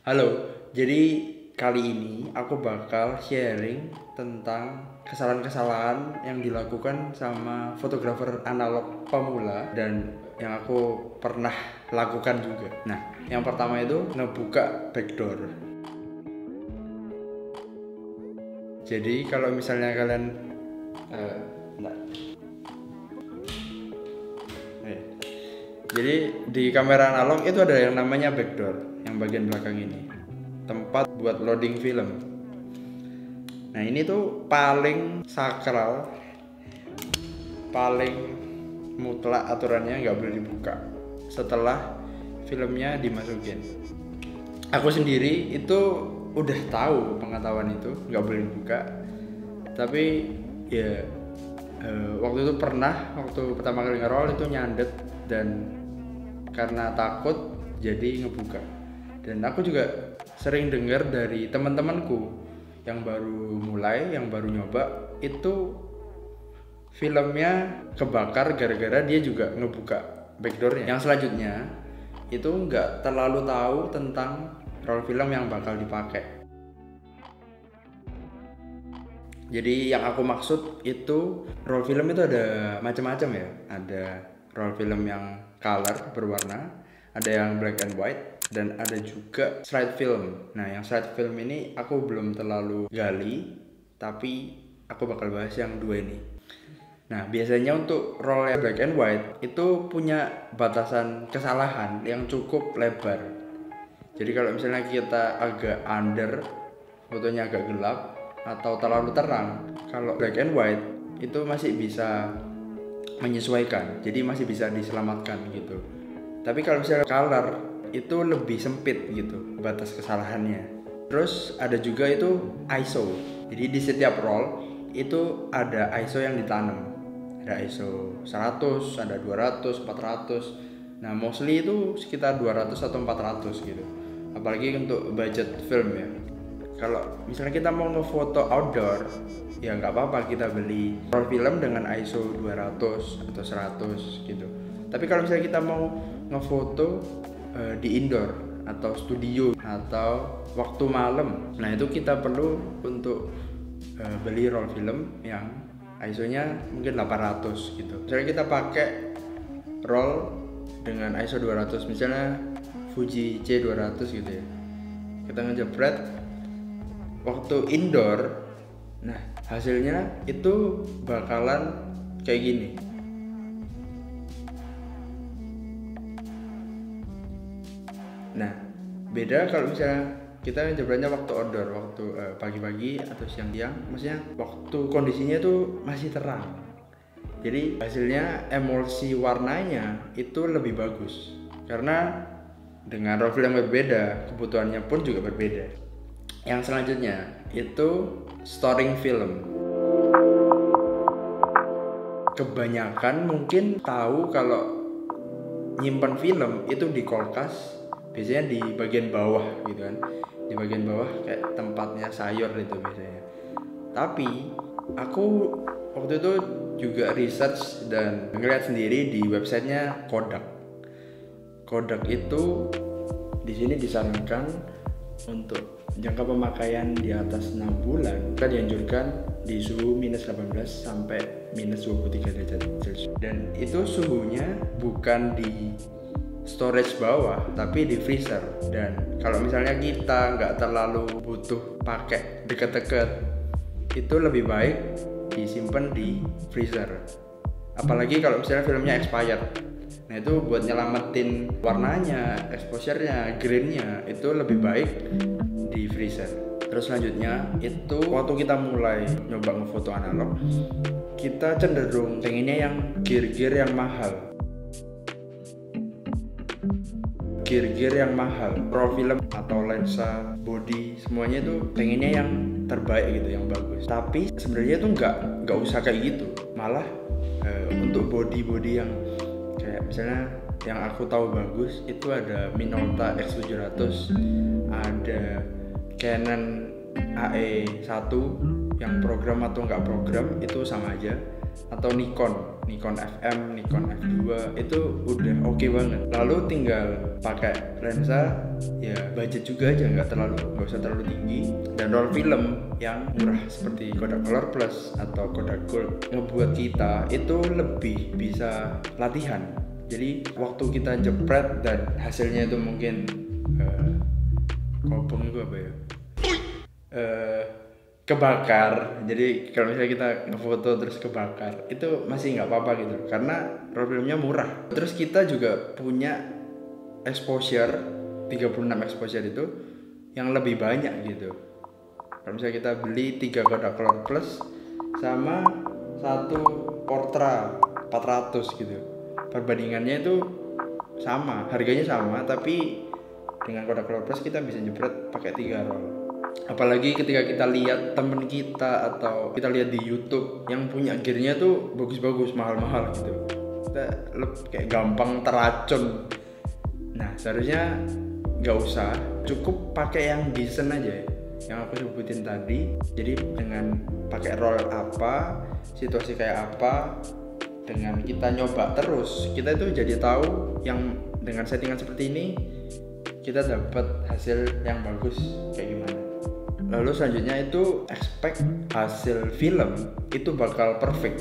Halo, jadi kali ini aku bakal sharing tentang kesalahan-kesalahan yang dilakukan sama fotografer analog pemula dan yang aku pernah lakukan juga. Nah, yang pertama itu ngebuka backdoor. Jadi kalau misalnya kalian jadi di kamera analog itu ada yang namanya backdoor, yang bagian belakang ini, tempat buat loading film. Nah ini tuh paling sakral, paling mutlak aturannya nggak boleh dibuka setelah filmnya dimasukin. Aku sendiri itu udah tahu pengetahuan itu nggak boleh dibuka, tapi ya waktu itu waktu pertama kali nge-roll itu nyandet dan karena takut jadi ngebuka. Dan aku juga sering dengar dari teman-temanku yang baru mulai, yang baru nyoba, itu filmnya kebakar gara-gara dia juga ngebuka backdoornya. Yang selanjutnya itu nggak terlalu tahu tentang roll film yang bakal dipakai. Jadi yang aku maksud itu roll film itu ada macam-macam ya. Ada roll film yang color berwarna, ada yang black and white, dan ada juga slide film. Nah yang slide film ini aku belum terlalu gali, tapi aku bakal bahas yang dua ini. Nah biasanya untuk roll yang black and white itu punya batasan kesalahan yang cukup lebar. Jadi kalau misalnya kita agak under, fotonya agak gelap atau terlalu terang, kalau black and white itu masih bisa menyesuaikan, jadi masih bisa diselamatkan gitu. Tapi kalau misalnya color itu lebih sempit gitu batas kesalahannya. Terus ada juga itu ISO. Jadi di setiap roll itu ada ISO yang ditanam. Ada ISO 100, ada 200, 400. Nah, mostly itu sekitar 200 atau 400 gitu. Apalagi untuk budget film ya. Kalau misalnya kita mau ngefoto outdoor, ya nggak apa-apa kita beli roll film dengan ISO 200 atau 100 gitu. Tapi kalau misalnya kita mau ngefoto di indoor atau studio atau waktu malam, nah itu kita perlu untuk beli roll film yang ISO-nya mungkin 800 gitu. Misalnya kita pakai roll dengan ISO 200, misalnya Fuji C200 gitu ya. Kita ngejepret waktu indoor, nah hasilnya itu bakalan kayak gini. Nah beda kalau misalnya kita jepretnya waktu outdoor, waktu pagi-pagi atau siang-siang, maksudnya waktu kondisinya tuh masih terang, jadi hasilnya emulsi warnanya itu lebih bagus karena dengan roll film yang berbeda, kebutuhannya pun juga berbeda. Yang selanjutnya itu storing film. Kebanyakan mungkin tahu kalau nyimpan film itu di kulkas, biasanya di bagian bawah gitu kan. Di bagian bawah kayak tempatnya sayur itu biasanya. Tapi aku waktu itu juga research dan ngeliat sendiri di websitenya Kodak. Kodak itu di sini disarankan untuk jangka pemakaian di atas 6 bulan kan dianjurkan di suhu minus 18 sampai minus 23 derajat Celcius. Dan itu suhunya bukan di storage bawah tapi di freezer. Dan kalau misalnya kita nggak terlalu butuh pakai deket-deket, itu lebih baik disimpan di freezer. Apalagi kalau misalnya filmnya expired. Nah itu buat nyelamatin warnanya, exposure-nya, grain-nya itu lebih baik di freezer. Terus selanjutnya itu waktu kita mulai nyoba ngefoto analog, kita cenderung pengennya yang gear-gear yang mahal. Gear-gear yang mahal, roll film atau lensa, body, semuanya itu pengennya yang terbaik gitu, yang bagus. Tapi sebenarnya itu nggak usah kayak gitu. Malah untuk body yang kayak misalnya yang aku tahu bagus itu ada Minolta X700, ada Canon AE1 yang program atau nggak program itu sama aja, atau Nikon Nikon FM, Nikon F2 itu udah oke banget. Lalu tinggal pakai lensa ya budget juga aja, nggak usah terlalu tinggi, dan roll film yang murah seperti Kodak Color Plus atau Kodak Gold ngebuat kita itu lebih bisa latihan. Jadi waktu kita jepret dan hasilnya itu mungkin kopong itu apa ya? Kebakar. Jadi kalau misalnya kita ngefoto terus kebakar itu masih nggak apa-apa gitu, karena roll filmnya murah. Terus kita juga punya exposure 36 exposure itu yang lebih banyak gitu. Kalau misalnya kita beli 3 Kodak Color Plus sama 1 Portra 400 gitu, perbandingannya itu sama, harganya sama, tapi dengan Kodak Color Plus kita bisa jepret pakai 3 roll. Apalagi ketika kita lihat temen kita atau kita lihat di YouTube yang punya gearnya tuh bagus-bagus, mahal-mahal gitu, kita kayak gampang teracun. Nah seharusnya nggak usah, cukup pakai yang decent aja yang aku sebutin tadi. Jadi dengan pakai roll apa, situasi kayak apa, dengan kita nyoba terus, kita itu jadi tahu yang dengan settingan seperti ini kita dapat hasil yang bagus kayak gimana. Lalu selanjutnya itu expect hasil film itu bakal perfect,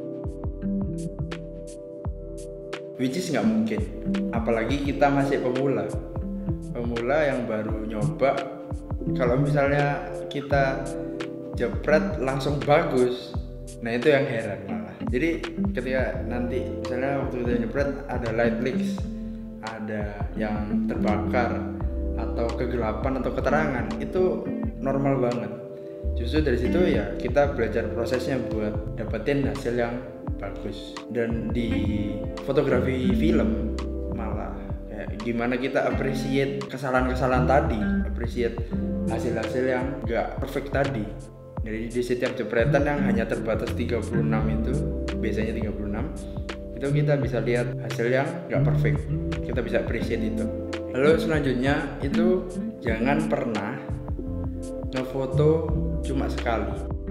which is nggak mungkin. Apalagi kita masih pemula yang baru nyoba. Kalau misalnya kita jepret langsung bagus, nah itu yang heran malah. Jadi ketika nanti misalnya waktu kita jepret ada light leaks, ada yang terbakar atau kegelapan atau keterangan, itu normal banget. Justru dari situ ya kita belajar prosesnya buat dapetin hasil yang bagus. Dan di fotografi film malah kayak gimana kita appreciate kesalahan-kesalahan tadi, appreciate hasil-hasil yang gak perfect tadi. Jadi di setiap jepretan yang hanya terbatas 36 itu, biasanya 36, itu kita bisa lihat hasil yang gak perfect, kita bisa appreciate itu. Lalu selanjutnya itu jangan pernah ngefoto cuma sekali.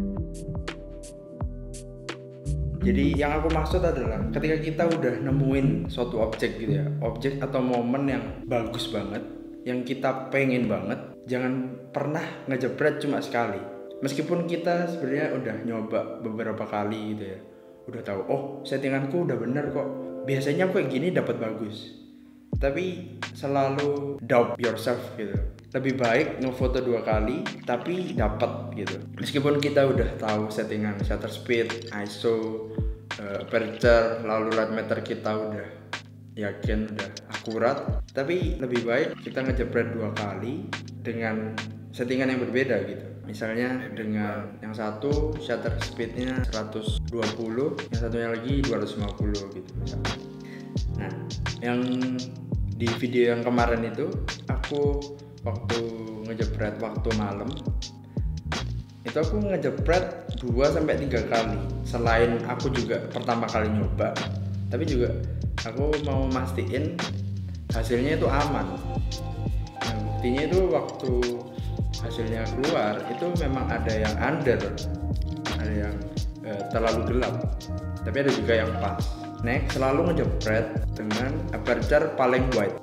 Jadi yang aku maksud adalah ketika kita udah nemuin suatu objek gitu ya, objek atau momen yang bagus banget, yang kita pengen banget, jangan pernah ngejepret cuma sekali. Meskipun kita sebenarnya udah nyoba beberapa kali gitu ya, udah tahu, oh settinganku udah bener kok, biasanya aku kayak gini dapat bagus, tapi selalu doubt yourself gitu. Lebih baik ngefoto 2 kali tapi dapat gitu. Meskipun kita udah tahu settingan shutter speed, ISO, aperture, lalu light meter kita udah yakin udah akurat, tapi lebih baik kita ngejepret 2 kali dengan settingan yang berbeda gitu. Misalnya dengan yang satu shutter speednya 120, yang satunya lagi 250 gitu misalnya. Nah, yang di video yang kemarin itu aku waktu ngejepret waktu malam itu aku ngejepret 2-3 kali. Selain aku juga pertama kali nyoba, tapi juga aku mau mastiin hasilnya itu aman. Nah, buktinya itu waktu hasilnya keluar itu memang ada yang under, ada yang terlalu gelap, tapi ada juga yang pas. Next, selalu ngejepret dengan aperture paling wide.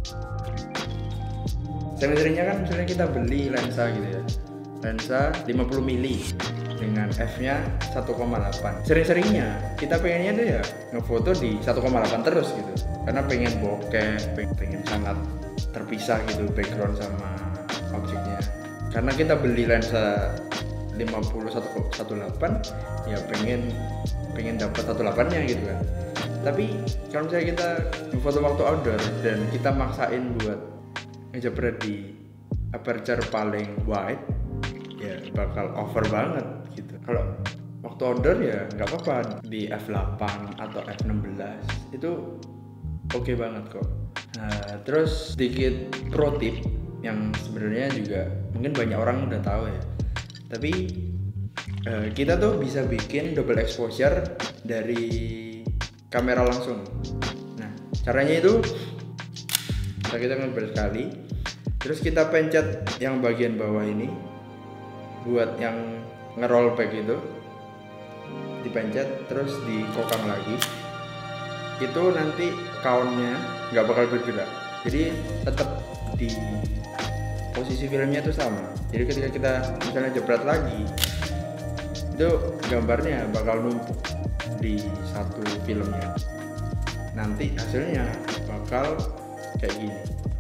Sering-seringnya kan misalnya kita beli lensa gitu ya, lensa 50 mili dengan f-nya 1,8. Sering-seringnya kita pengennya tuh ya ngefoto di 1,8 terus gitu, karena pengen bokeh, pengen sangat terpisah gitu background sama objeknya. Karena kita beli lensa 50-1.8 ya pengen dapat 1.8-nya gitu kan. Tapi kalau misalnya kita foto waktu outdoor dan kita maksain buat ngejepret di aperture paling wide, ya bakal over banget gitu. Kalau waktu outdoor ya nggak apa-apa di f8 atau f16 itu oke banget kok. Nah, terus sedikit pro tip yang sebenarnya juga mungkin banyak orang udah tahu ya, tapi kita tuh bisa bikin double exposure dari kamera langsung. Nah, caranya itu kita ngeber sekali, terus kita pencet yang bagian bawah ini buat yang ngeroll back itu, dipencet terus dikokang lagi, itu nanti countnya nggak bakal bergerak, jadi tetap di posisi filmnya itu sama. Jadi ketika kita misalnya jepret lagi, itu gambarnya bakal numpuk di satu filmnya, nanti hasilnya bakal kayak gini.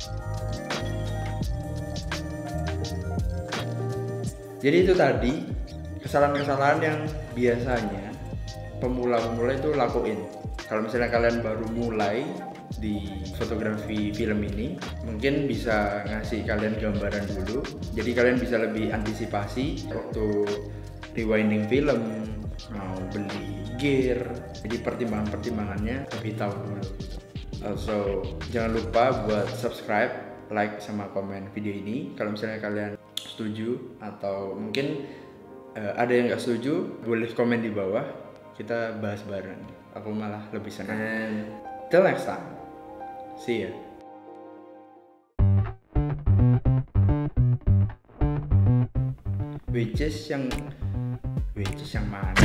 Jadi itu tadi kesalahan-kesalahan yang biasanya pemula-pemula itu lakuin. Kalau misalnya kalian baru mulai di fotografi film ini, mungkin bisa ngasih kalian gambaran dulu, jadi kalian bisa lebih antisipasi waktu rewinding film, mau beli gear. Jadi pertimbangannya lebih tahu dulu. Also jangan lupa buat subscribe, like, sama komen video ini. Kalau misalnya kalian setuju atau mungkin ada yang nggak setuju, boleh komen di bawah, kita bahas bareng. Aku malah lebih senang. And till next time, see ya. Which is yang mana?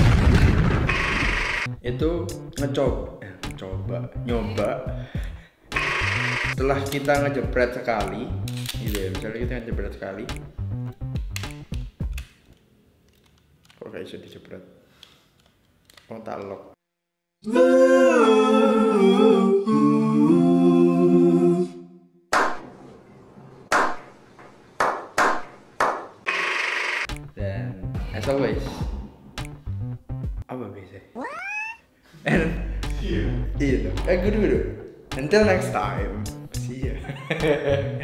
Itu nyoba. Setelah kita ngejepret sekali, gitu ya. Misalnya kita ngejepret sekali, kok kayak sudah dijepret? Oh, tak lock. Dan as always, apa biasa? And iya, gue dulu. Until next time, see ya.